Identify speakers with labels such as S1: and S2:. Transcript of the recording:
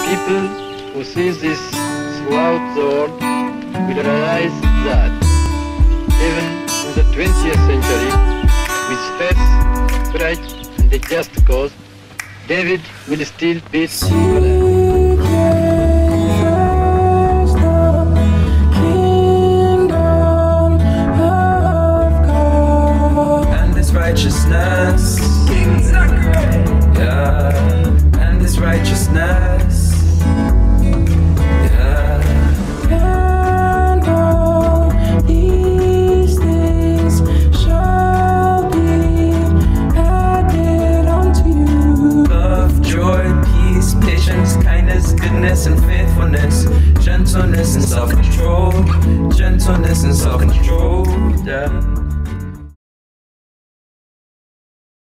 S1: People who see this throughout the world will realize that even in the 20th century, with faith, courage, and a just cause, David will still beat Goliath.
S2: Righteousness, King Zachary, yeah, and His righteousness, yeah, and all these things shall be added unto you. Love, joy, peace, patience, kindness, goodness, and faithfulness, gentleness and self-control, yeah.